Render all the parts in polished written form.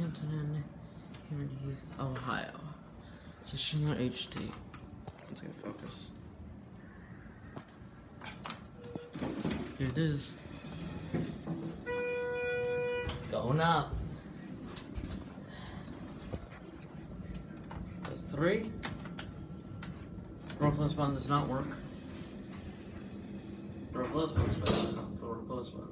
Hampton Inn here in Heath, Ohio. It's a Schindler HD. Let's get focus. Here it is. Going up. That's 3. Door close button does not work. Door close button does not. Door close button.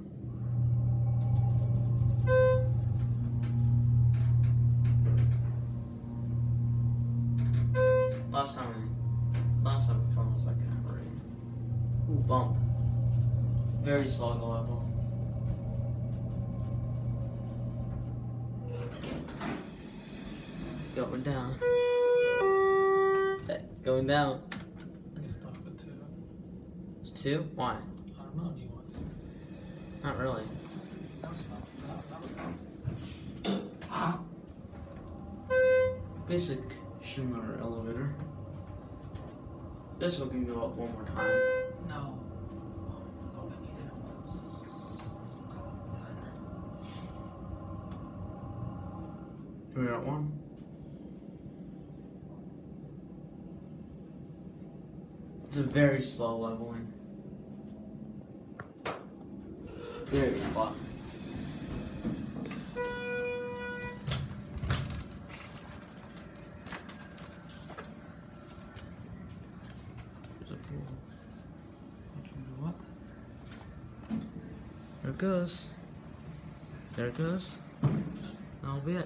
Last time the phone was like kind of reading. Ooh, bump. Very slow level. Going down. Going down. You stop at 2. It's 2? Why? I don't know, do you want to? Not really. Basic Schindler elevator. This one can go up one more time. No. Oh, then you did it once. Let's go up then. We're at 1. It's a very slow leveling. Very slow. There's a pool. Go up. There it goes. There it goes. That'll be it.